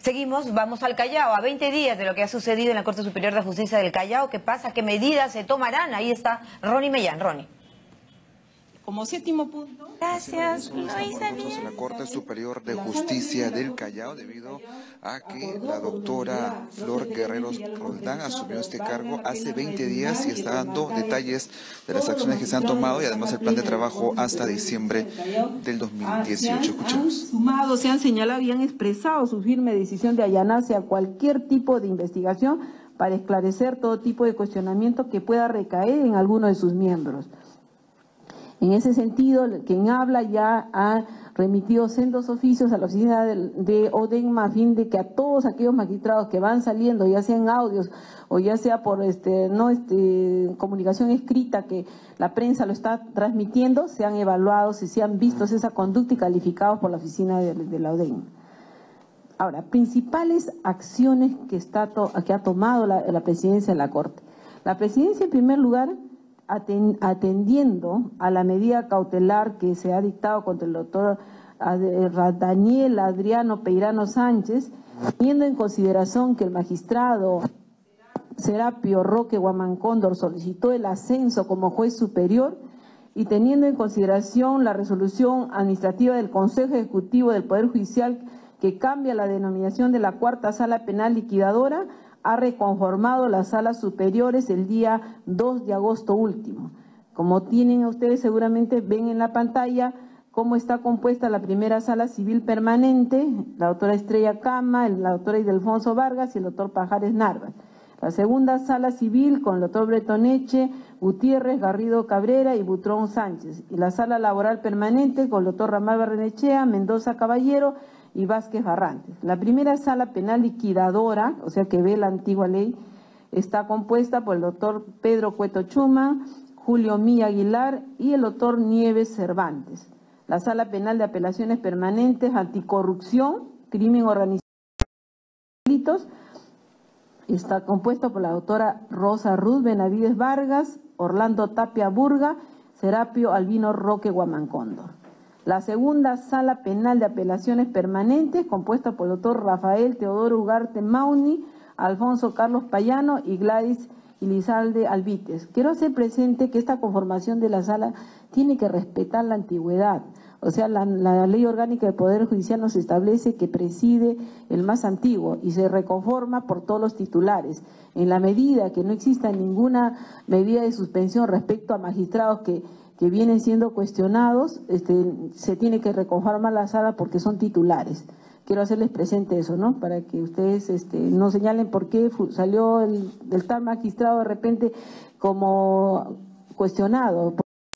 Seguimos, vamos al Callao, a 20 días de lo que ha sucedido en la Corte Superior de Justicia del Callao. ¿Qué pasa? ¿Qué medidas se tomarán? Ahí está Ronnie Mellán. Ronnie. Como séptimo punto. Gracias, Luisa. En la Corte Superior de Justicia del Callao, debido a que la doctora Flor Guerreros Roldán asumió este cargo hace 20 días y está dando detalles de las acciones que se han tomado y además el plan de trabajo hasta diciembre del 2018. Escuchemos. Se han señalado y han expresado su firme decisión de allanarse a cualquier tipo de investigación para esclarecer todo tipo de cuestionamiento que pueda recaer en alguno de sus miembros. En ese sentido, quien habla ya ha remitido sendos oficios a la oficina de ODENMA a fin de que a todos aquellos magistrados que van saliendo, ya sea en audios o ya sea por comunicación escrita que la prensa lo está transmitiendo, sean evaluados y sean vistos esa conducta y calificados por la oficina de la ODENMA. Ahora, principales acciones que ha tomado la presidencia de la Corte. La presidencia, en primer lugar, atendiendo a la medida cautelar que se ha dictado contra el doctor Daniel Adriano Peirano Sánchez, teniendo en consideración que el magistrado Serapio Roque Guamancóndor solicitó el ascenso como juez superior y teniendo en consideración la resolución administrativa del Consejo Ejecutivo del Poder Judicial que cambia la denominación de la Cuarta Sala Penal Liquidadora, ha reconformado las salas superiores el día 2 de agosto último. Como tienen ustedes seguramente ven en la pantalla cómo está compuesta la primera sala civil permanente, la doctora Estrella Cama, la doctora Ildefonso Vargas y el doctor Pajares Narváez. La segunda sala civil con el doctor Bretoneche, Gutiérrez, Garrido Cabrera y Butrón Sánchez. Y la sala laboral permanente con el doctor Ramal Barrenechea, Mendoza Caballero y Vázquez Barrantes. La primera sala penal liquidadora, o sea que ve la antigua ley, está compuesta por el doctor Pedro Cueto Chuma, Julio Milla Aguilar y el doctor Nieves Cervantes. La sala penal de apelaciones permanentes, anticorrupción, crimen organizado y delitos, está compuesta por la doctora Rosa Ruth Benavides Vargas, Orlando Tapia Burga, Serapio Albino Roque Guamancóndor. La segunda sala penal de apelaciones permanentes, compuesta por el doctor Rafael Teodoro Ugarte Mauni, Alfonso Carlos Payano y Gladys Elizalde Albites. Quiero hacer presente que esta conformación de la sala tiene que respetar la antigüedad. O sea, la ley orgánica del Poder Judicial nos establece que preside el más antiguo y se reconforma por todos los titulares. En la medida que no exista ninguna medida de suspensión respecto a magistrados que vienen siendo cuestionados, se tiene que reconformar la sala porque son titulares. Quiero hacerles presente eso, ¿no? Para que ustedes no señalen por qué salió del tal magistrado de repente como cuestionado.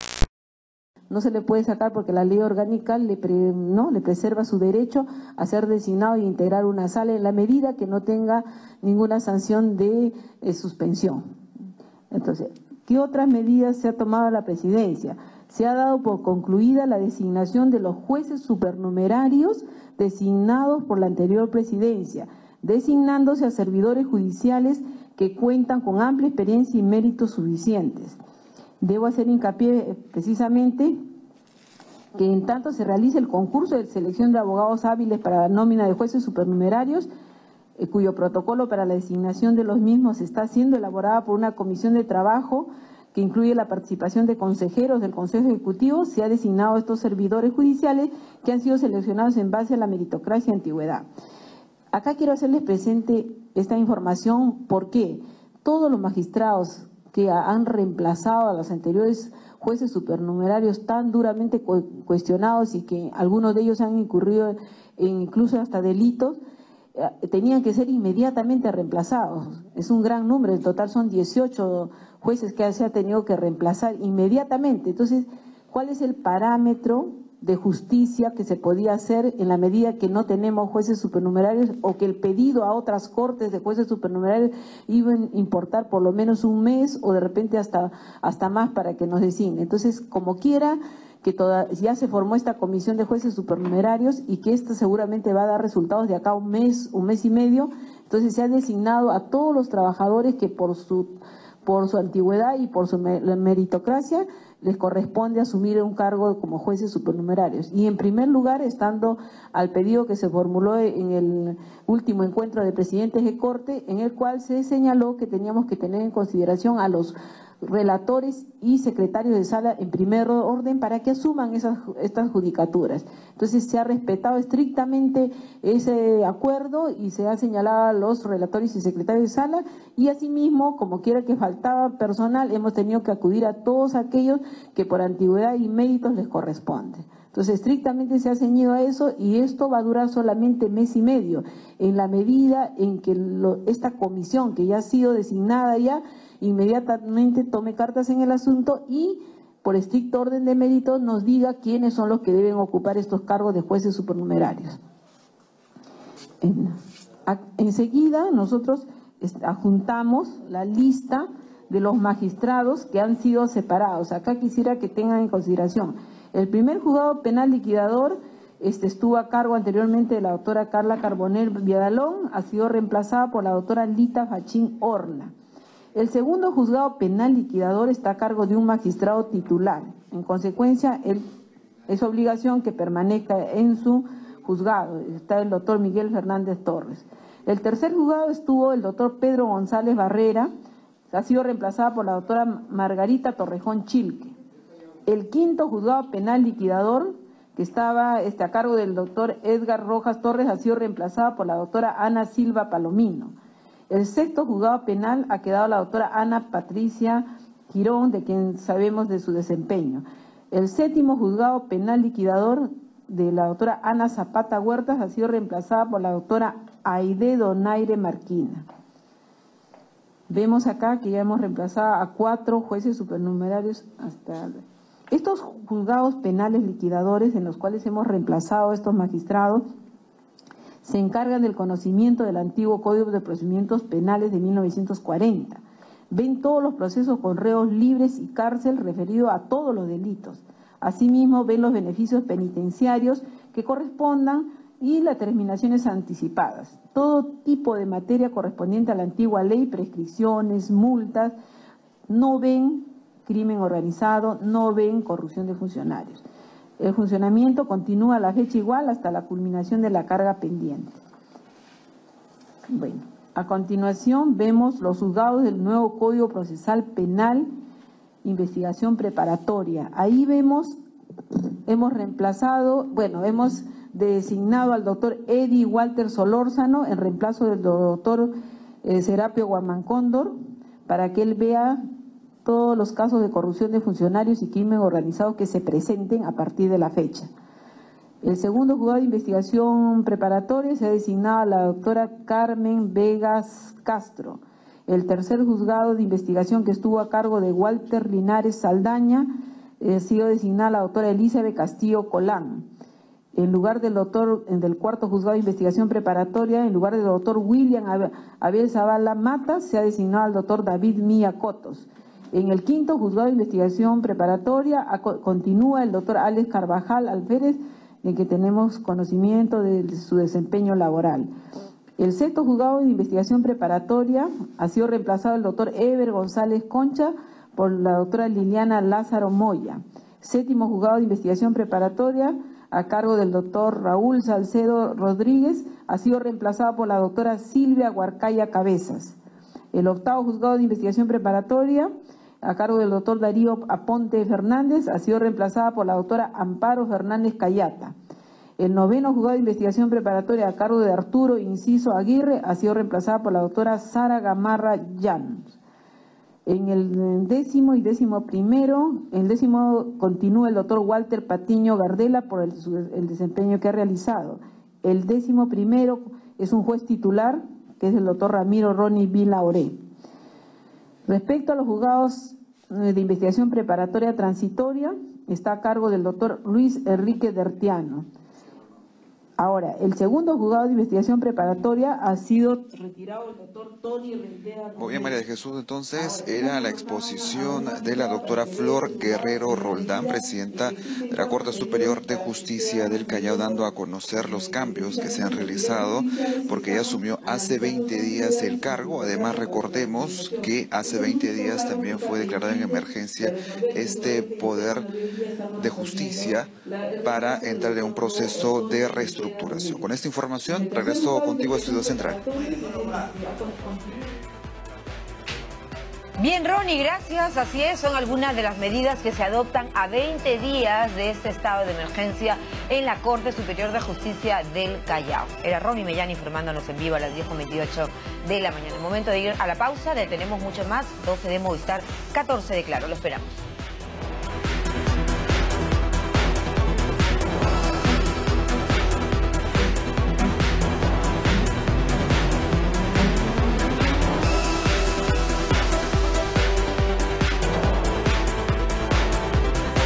No se le puede sacar porque la ley orgánica le preserva su derecho a ser designado e integrar una sala en la medida que no tenga ninguna sanción de suspensión. Entonces, ¿qué otras medidas se ha tomado la presidencia? Se ha dado por concluida la designación de los jueces supernumerarios designados por la anterior presidencia, designándose a servidores judiciales que cuentan con amplia experiencia y méritos suficientes. Debo hacer hincapié precisamente que en tanto se realiza el concurso de selección de abogados hábiles para la nómina de jueces supernumerarios, cuyo protocolo para la designación de los mismos está siendo elaborada por una comisión de trabajo que incluye la participación de consejeros del Consejo Ejecutivo, se ha designado a estos servidores judiciales que han sido seleccionados en base a la meritocracia y antigüedad. Acá quiero hacerles presente esta información porque todos los magistrados que han reemplazado a los anteriores jueces supernumerarios tan duramente cuestionados y que algunos de ellos han incurrido en incluso hasta delitos, tenían que ser inmediatamente reemplazados. Es un gran número, en total son 18 jueces que se ha tenido que reemplazar inmediatamente. Entonces, ¿cuál es el parámetro de justicia que se podía hacer en la medida que no tenemos jueces supernumerarios o que el pedido a otras cortes de jueces supernumerarios iba a importar por lo menos un mes o de repente hasta más para que nos designe? Entonces, como quiera, que ya se formó esta comisión de jueces supernumerarios y que esta seguramente va a dar resultados de acá un mes y medio. Entonces se ha designado a todos los trabajadores que por su antigüedad y por su meritocracia les corresponde asumir un cargo como jueces supernumerarios. Y en primer lugar, estando al pedido que se formuló en el último encuentro del presidente de Corte, en el cual se señaló que teníamos que tener en consideración a los relatores y secretarios de sala en primer orden para que asuman estas judicaturas. Entonces se ha respetado estrictamente ese acuerdo y se ha señalado a los relatores y secretarios de sala, y asimismo, como quiera que faltaba personal, hemos tenido que acudir a todos aquellos que por antigüedad y méritos les corresponde. Entonces estrictamente se ha ceñido a eso, y esto va a durar solamente mes y medio, en la medida en que esta comisión, que ya ha sido designada ya, inmediatamente tome cartas en el asunto y por estricto orden de mérito nos diga quiénes son los que deben ocupar estos cargos de jueces supernumerarios. Enseguida nosotros adjuntamos la lista de los magistrados que han sido separados. Acá quisiera que tengan en consideración: el primer juzgado penal liquidador estuvo a cargo anteriormente de la doctora Carla Carbonell Viadalón, ha sido reemplazada por la doctora Lita Fachín Orla. El segundo juzgado penal liquidador está a cargo de un magistrado titular. En consecuencia, es obligación que permanezca en su juzgado. Está el doctor Miguel Fernández Torres. El tercer juzgado estuvo el doctor Pedro González Barrera, ha sido reemplazada por la doctora Margarita Torrejón Chilque. El quinto juzgado penal liquidador, que estaba a cargo del doctor Edgar Rojas Torres, ha sido reemplazada por la doctora Ana Silva Palomino. El sexto juzgado penal ha quedado la doctora Ana Patricia Girón, de quien sabemos de su desempeño. El séptimo juzgado penal liquidador, de la doctora Ana Zapata Huertas, ha sido reemplazada por la doctora Aide Donaire Marquina. Vemos acá que ya hemos reemplazado a 4 jueces supernumerarios hasta... Estos juzgados penales liquidadores en los cuales hemos reemplazado a estos magistrados se encargan del conocimiento del antiguo Código de Procedimientos Penales de 1940. Ven todos los procesos con reos libres y cárcel referido a todos los delitos. Asimismo, ven los beneficios penitenciarios que correspondan y las terminaciones anticipadas. Todo tipo de materia correspondiente a la antigua ley, prescripciones, multas. No ven crimen organizado, no ven corrupción de funcionarios. El funcionamiento continúa a la fecha igual hasta la culminación de la carga pendiente. Bueno, a continuación vemos los juzgados del nuevo Código Procesal Penal, investigación preparatoria. Ahí vemos, hemos designado al doctor Eddie Walter Solórzano en reemplazo del doctor Serapio Guamancóndor, para que él vea todos los casos de corrupción de funcionarios y crimen organizado que se presenten a partir de la fecha. El segundo juzgado de investigación preparatoria se ha designado a la doctora Carmen Vegas Castro. El tercer juzgado de investigación, que estuvo a cargo de Walter Linares Saldaña, ha sido designada a la doctora Elizabeth Castillo Colán. En lugar del cuarto juzgado de investigación preparatoria, en lugar del doctor William Abel Zavala Mata, se ha designado al doctor David Mía Cotos. En el quinto juzgado de investigación preparatoria continúa el doctor Alex Carvajal Alférez, de que tenemos conocimiento de su desempeño laboral. El sexto juzgado de investigación preparatoria ha sido reemplazado el doctor Eber González Concha por la doctora Liliana Lázaro Moya. Séptimo juzgado de investigación preparatoria, a cargo del doctor Raúl Salcedo Rodríguez, ha sido reemplazado por la doctora Silvia Huarcaya Cabezas. El octavo juzgado de investigación preparatoria, a cargo del doctor Darío Aponte Fernández, ha sido reemplazada por la doctora Amparo Fernández Cayata. El noveno juzgado de investigación preparatoria, a cargo de Arturo Inciso Aguirre, ha sido reemplazada por la doctora Sara Gamarra Llanos. En el décimo y décimo primero, el décimo continúa el doctor Walter Patiño Gardela por el desempeño que ha realizado. El décimo primero es un juez titular, que es el doctor Ramiro Ronnie Vila Oré. Respecto a los juzgados de investigación preparatoria transitoria, está a cargo del doctor Luis Enrique Dertiano. Ahora, el segundo juzgado de investigación preparatoria ha sido retirado el doctor Tony Rendera. Muy bien, María de Jesús, entonces era la exposición de la doctora Flor Guerrero Roldán, presidenta de la Corte Superior de Justicia del Callao, dando a conocer los cambios que se han realizado, porque ella asumió hace 20 días el cargo. Además, recordemos que hace 20 días también fue declarado en emergencia este Poder de Justicia para entrar en un proceso de reestructuración. Con esta información, regreso contigo a Estudio Central. Bien, Ronnie, gracias. Así es, son algunas de las medidas que se adoptan a 20 días de este estado de emergencia en la Corte Superior de Justicia del Callao. Era Ronnie Mellán informándonos en vivo a las 10:28 de la mañana. El momento de ir a la pausa, le tenemos mucho más. 12 de Movistar, 14 de Claro. Lo esperamos.